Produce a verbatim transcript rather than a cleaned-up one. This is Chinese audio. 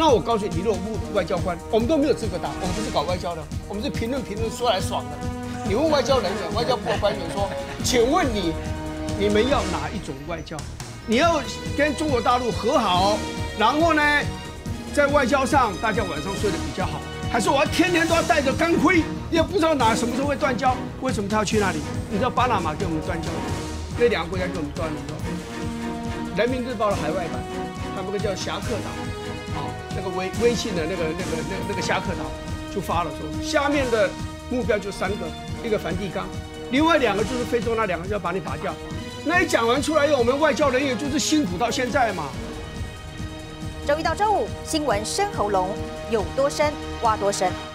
那我告诉你，你如果问外交官，我们都没有资格答，我们不是搞外交的，我们是评论评论说来爽的。你问外交人员、外交部的官员说，请问你，你们要哪一种外交？你要跟中国大陆和好，然后呢，在外交上大家晚上睡得比较好，还是我要天天都要带着钢盔，也不知道哪什么时候会断交？为什么他要去那里？你知道巴拿马给我们断交，那两个国家给我们断了。人民日报的海外版，他们个叫侠客岛，啊，那个微微信的那个那个那个那个侠客岛就发了说，下面的目标就三个，一个梵蒂冈，另外两个就是非洲那两个要把你打掉。那一讲完出来以后，我们外交人员就是辛苦到现在嘛。 周一到周五新闻深喉咙，有多深挖多深。